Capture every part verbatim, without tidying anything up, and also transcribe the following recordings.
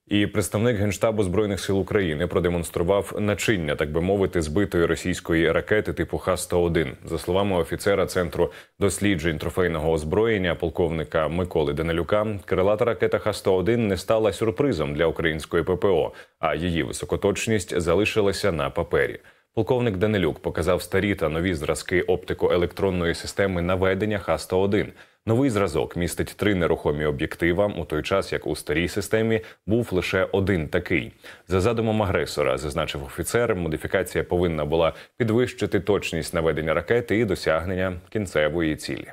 І представник Генштабу Збройних сил України продемонстрував начиння, так би мовити, збитої російської ракети типу Х сто один. За словами офіцера Центру досліджень трофейного озброєння полковника Миколи Данилюка, крилата ракета Х сто один не стала сюрпризом для української ППО, а її високоточність залишилася на папері. Полковник Данилюк показав старі та нові зразки оптико-електронної системи наведення Х сто один. Новий зразок містить три нерухомі об'єктива, у той час як у старій системі був лише один такий. За задумом агресора, зазначив офіцер, модифікація повинна була підвищити точність наведення ракети і досягнення кінцевої цілі.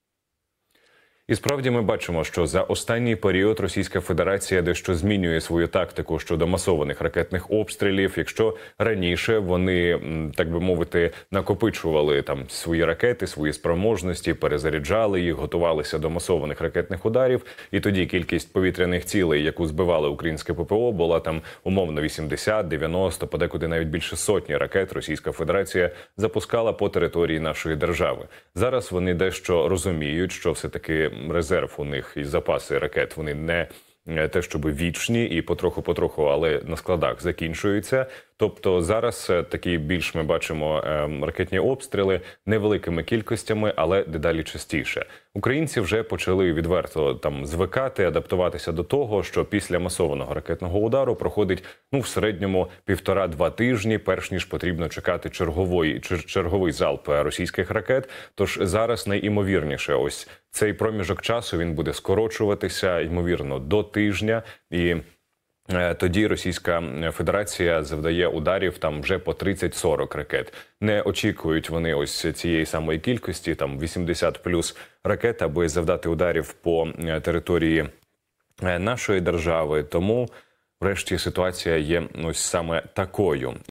І справді ми бачимо, що за останній період Російська Федерація дещо змінює свою тактику щодо масованих ракетних обстрілів. Якщо раніше вони, так би мовити, накопичували там свої ракети, свої спроможності, перезаряджали їх, готувалися до масованих ракетних ударів, і тоді кількість повітряних цілей, яку збивали українське ППО, була там умовно вісімдесят, дев'яносто, подекуди навіть більше сотні ракет Російська Федерація запускала по території нашої держави. Зараз вони дещо розуміють, що все-таки резерв у них і запаси ракет, вони не те, щоб вічні і потроху-потроху, але на складах закінчуються. Тобто зараз такі більш ми бачимо ракетні обстріли невеликими кількостями, але дедалі частіше. Українці вже почали відверто там звикати, адаптуватися до того, що після масованого ракетного удару проходить ну в середньому півтора-два тижні, перш ніж потрібно чекати черговий, черговий залп російських ракет. Тож зараз найімовірніше ось цей проміжок часу він буде скорочуватися, ймовірно, до тижня, і тоді Російська Федерація завдає ударів там вже по тридцять-сорок ракет. Не очікують вони ось цієї самої кількості, там вісімдесят плюс ракет, аби завдати ударів по території нашої держави. Тому, врешті, ситуація є ось саме такою.